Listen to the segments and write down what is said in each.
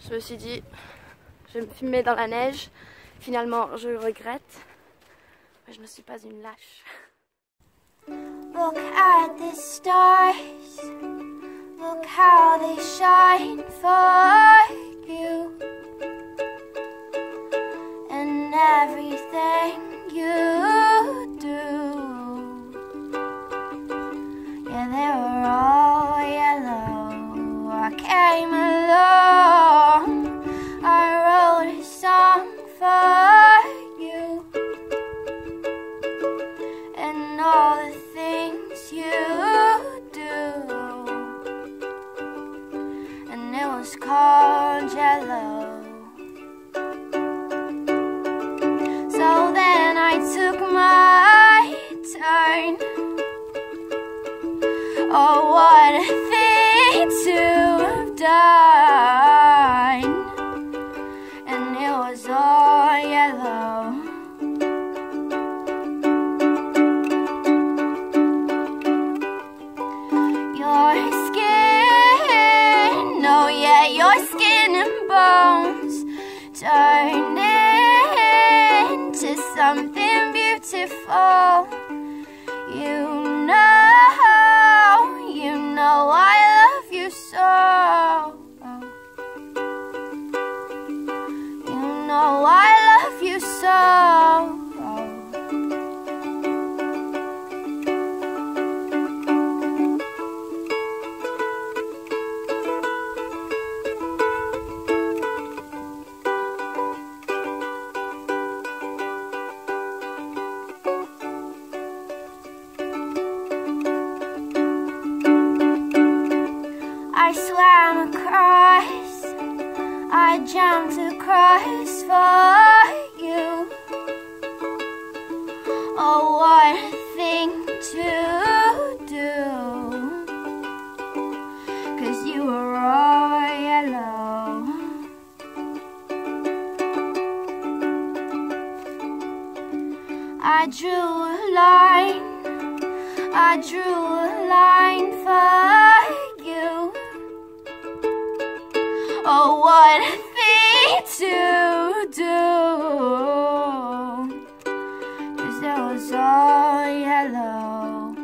Je me suis dit, je vais me filmer dans la neige. Finalement, je regrette. Mais je ne suis pas une lâche. Look at the stars. Look how they shine for you. And everything you do. Yeah, they were all yellow. I came along. I wrote a song for you. And all the things you do. And it was called Jello. So then I took my turn. Oh, what a thing to have done. And it was all yellow. Your skin, oh yeah, your skin and bones turn into something beautiful. You know I love you so. You know I love you so. I swam across, I jumped across for you. Oh, what a thing to do, 'cause you were all yellow. I drew a line for you. Oh, what a thing to do, 'cause it was all yellow.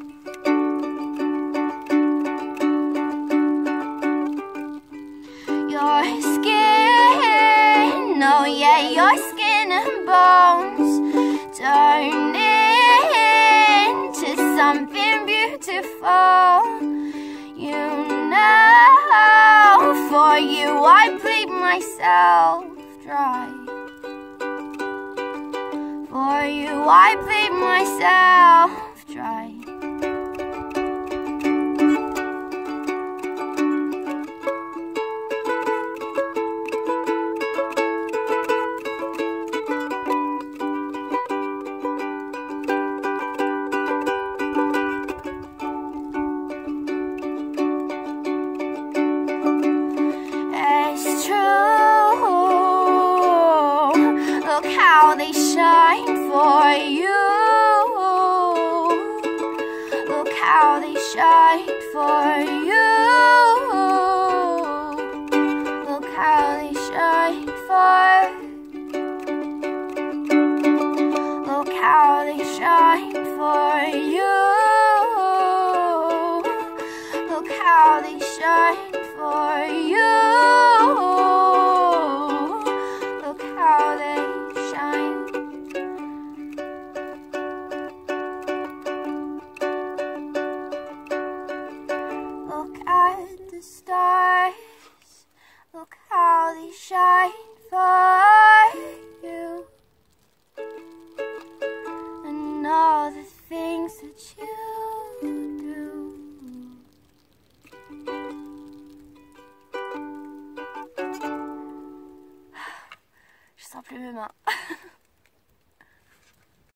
Your skin, oh yeah, your skin and bones turn into something beautiful. You know, for you I bleed myself dry. For you I bleed myself dry. It's true. Look how they shine for you. Look how they shine for you. Look how they shine for. Look how they shine for you. Look how they shine for you. Look how they shine. Look at the stars. Look how they shine for you. And all the things that you do. Je sens plus mes mains.